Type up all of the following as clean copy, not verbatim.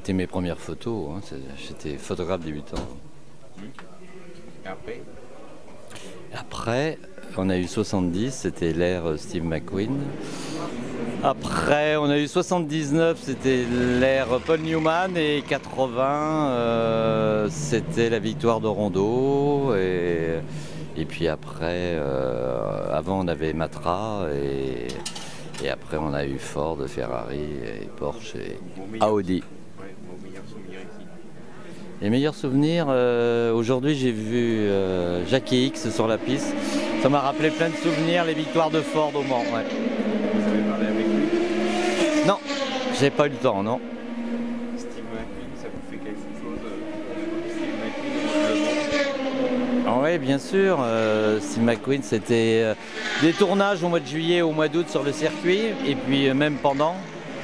C'était mes premières photos, hein. J'étais photographe débutant. Et après? Après, on a eu 70, c'était l'ère Steve McQueen. Après, on a eu 79, c'était l'ère Paul Newman. Et 80, c'était la victoire de Rondeau. Et puis après, avant on avait Matra. Et après on a eu Ford, Ferrari, et Porsche et Audi. Ouais, vos meilleurs souvenirs ici. Les meilleurs souvenirs, aujourd'hui j'ai vu Jackie X sur la piste. Ça m'a rappelé plein de souvenirs, les victoires de Ford au Mans. Ouais. Vous avez parlé avec lui? Non, j'ai pas eu le temps, non. Steve McQueen, ça vous fait quelque chose? Steve McQueen, Oui, bien sûr. Steve McQueen, c'était des tournages au mois de juillet, au mois d'août sur le circuit, et puis même pendant.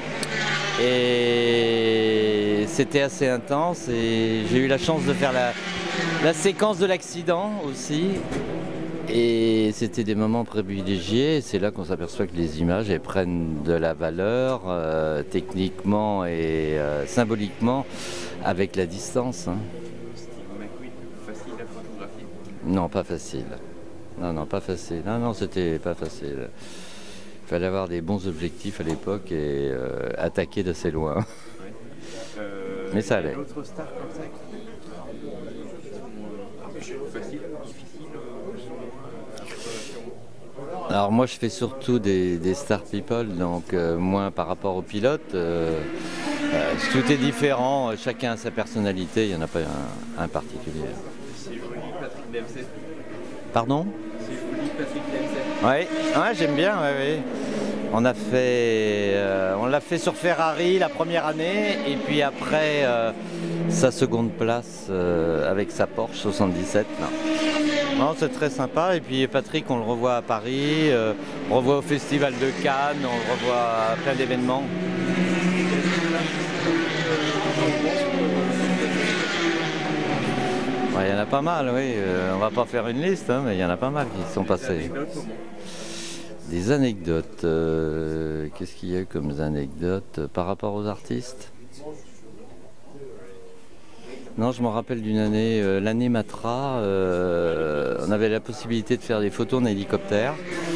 Et c'était assez intense. Et j'ai eu la chance de faire la séquence de l'accident aussi. Et c'était des moments privilégiés. C'est là qu'on s'aperçoit que les images elles prennent de la valeur techniquement et symboliquement avec la distance. Hein. Steve McQueen, facile à photographier? Non, pas facile. Non, pas facile. Non, c'était pas facile. Il fallait avoir des bons objectifs à l'époque et attaquer d'assez loin. Ouais. Mais ça allait. D'autres stars comme ça qui sont faciles, difficiles Alors moi je fais surtout des star people, donc moins par rapport aux pilotes. Tout est différent, chacun a sa personnalité, il n'y en a pas un particulier. C'est joli, Patrick Dempsey. Pardon? C'est joli, Patrick Dempsey. Ouais, j'aime bien, oui. On l'a fait sur Ferrari la première année et puis après sa seconde place avec sa Porsche 77. Non, c'est très sympa. Et puis Patrick, on le revoit à Paris, on le revoit au Festival de Cannes, on le revoit à plein d'événements. Il y en a pas mal, oui. On va pas faire une liste, hein, mais il y en a pas mal qui sont passés. Des anecdotes. Qu'est-ce qu'il y a eu comme anecdotes par rapport aux artistes? Non, je me rappelle d'une année, l'année Matra, on avait la possibilité de faire des photos en hélicoptère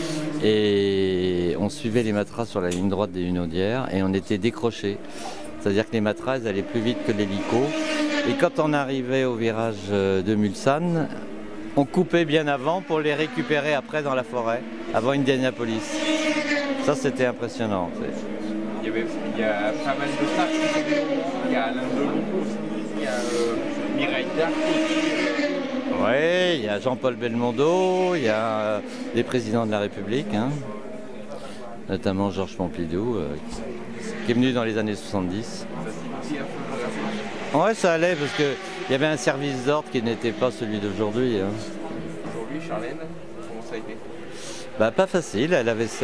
et on suivait les Matras sur la ligne droite des Hunaudières et on était décrochés. C'est-à-dire que les Matras elles allaient plus vite que l'hélico. Et quand on arrivait au virage de Mulsanne, on coupait bien avant pour les récupérer après dans la forêt, avant Indianapolis. Ça, c'était impressionnant. Il y a pas mal de stars qui sont venus au Mans. Il y a Alain Delon aussi, il y a Mireille Darc aussi. Oui, il y a Jean-Paul Belmondo, il y a les présidents de la République, hein, notamment Georges Pompidou, qui est venu dans les années 70. Ça signifie un photographe. Ouais, ça allait parce qu'il y avait un service d'ordre qui n'était pas celui d'aujourd'hui. Hein. Aujourd'hui, Charlène, comment ça a été? Pas facile, elle avait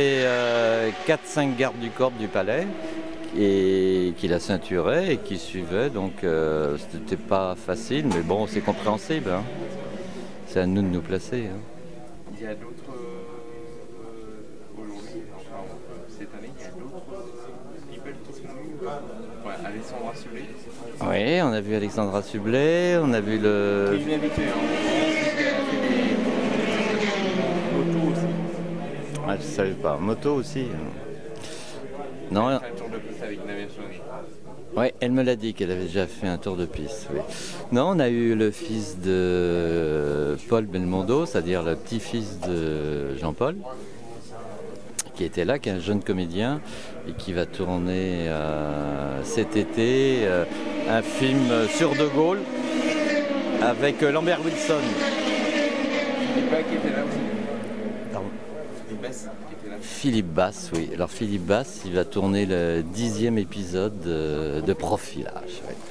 4-5 gardes du corps du palais et qui la ceinturaient et qui suivaient, donc c'était pas facile, mais bon, c'est compréhensible. Hein. C'est à nous de nous placer. Hein. Il y a d'autres, aujourd'hui, enfin, cette année, il y a d'autres people qui sont venus. Ouais, Alexandra Sublet. Oui, on a vu Alexandra Sublet, on a vu le... C'est une habituée, hein. Elle a fait des motos aussi. Ah, je savais pas, moto aussi. Non, Elle a fait un tour de piste avec Nadia Chouari. ouais, elle me l'a dit qu'elle avait déjà fait un tour de piste. Oui. Non, on a eu le fils de Paul Belmondo, c'est-à-dire le petit-fils de Jean-Paul, qui était là, qui est un jeune comédien et qui va tourner cet été un film sur De Gaulle avec Lambert Wilson. Philippe Bas qui était là aussi. Pardon. Philippe Bass qui était là. Philippe Bass, oui. Alors Philippe Bass, il va tourner le 10e épisode de Profilage. Ouais.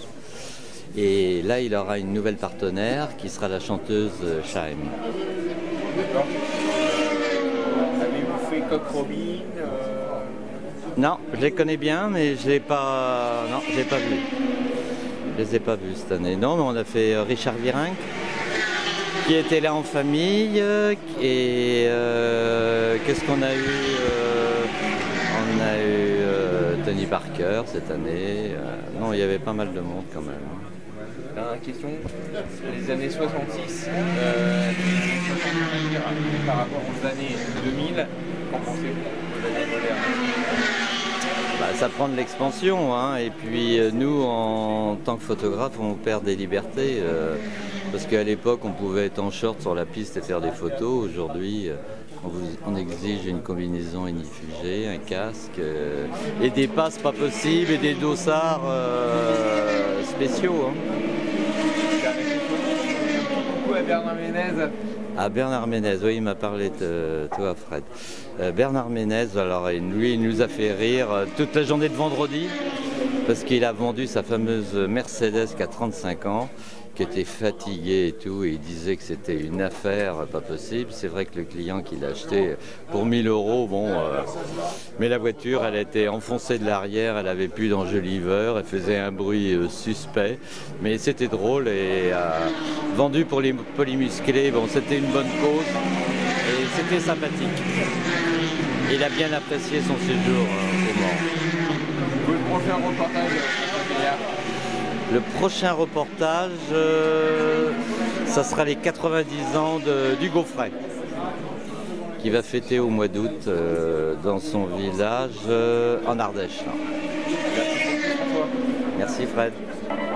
Et là, il aura une nouvelle partenaire qui sera la chanteuse Chaim. D'accord. Avez-vous fait Coq Robin Non, je les connais bien, mais je l'ai pas. Non, je l'ai pas vu. Je les ai pas vus cette année. Non, mais on a fait Richard Virenque, qui était là en famille. Et qu'est-ce qu'on a eu On a eu Tony Parker cette année. Non, il y avait pas mal de monde quand même. Dernière question, les années 66, par rapport aux années 2000, qu'en pensez-vous aux années modernes? Bah, ça prend de l'expansion, hein. Et puis nous, en tant que photographe, on perd des libertés. Parce qu'à l'époque, on pouvait être en short sur la piste et faire des photos. Aujourd'hui, on exige une combinaison inifugée, un casque, et des passes pas possibles, et des dossards spéciaux. Hein. Coucou à Bernard Ménez. Ah, Bernard Ménez, oui, il m'a parlé de toi, Fred. Bernard Ménez, alors lui, il nous a fait rire toute la journée de vendredi, parce qu'il a vendu sa fameuse Mercedes qui a 35 ans, qui était fatigué et tout, et il disait que c'était une affaire pas possible. C'est vrai que le client qui l'a acheté pour 1000 €, bon, mais la voiture, elle était enfoncée de l'arrière, elle avait plus d'enjoliveur, elle faisait un bruit suspect, mais c'était drôle et vendu pour les polymusclés, bon, c'était une bonne cause et c'était sympathique. Il a bien apprécié son séjour au Mans. Le prochain reportage, le prochain reportage, ça sera les 90 ans d'Hugo Frey, qui va fêter au mois d'août dans son village en Ardèche. Merci Fred.